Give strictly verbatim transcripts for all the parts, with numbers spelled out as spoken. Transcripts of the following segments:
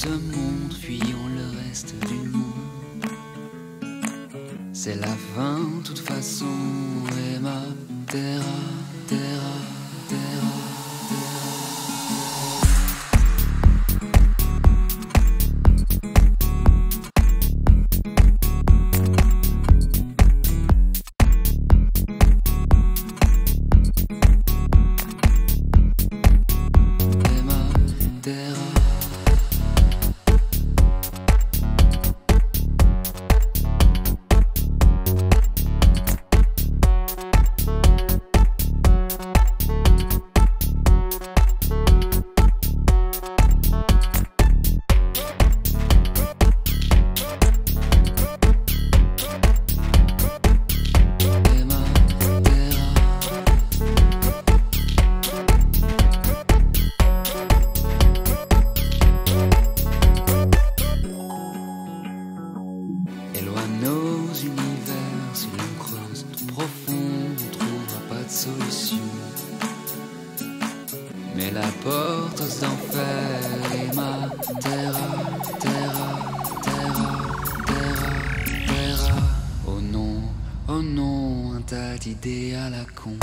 ce monde, fuyons le reste du monde. C'est la fin, de toute façon, Emma, terra, terra, terra. Mais la porte aux enfers est ma terra, terra, terra, terra, terra. Oh non, oh non, un tas d'idées à la con.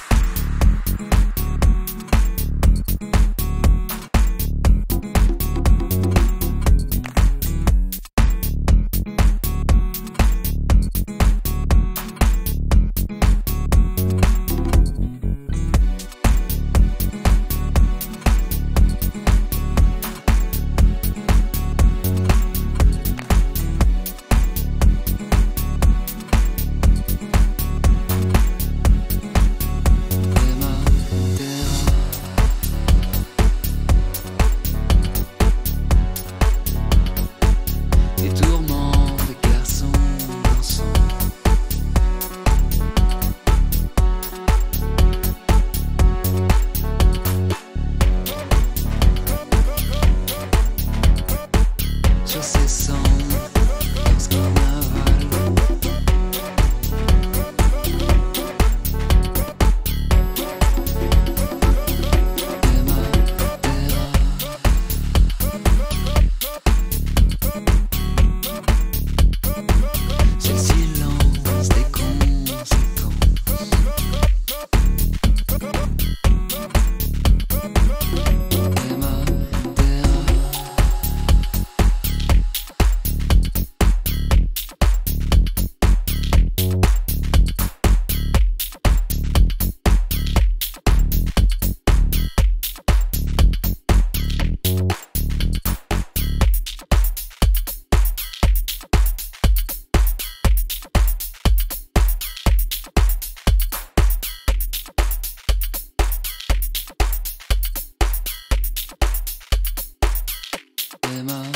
Sur ces cendres, dans ce carnaval, Emma, terra. C'est le silence des conséquences. Emma, terra. Emma.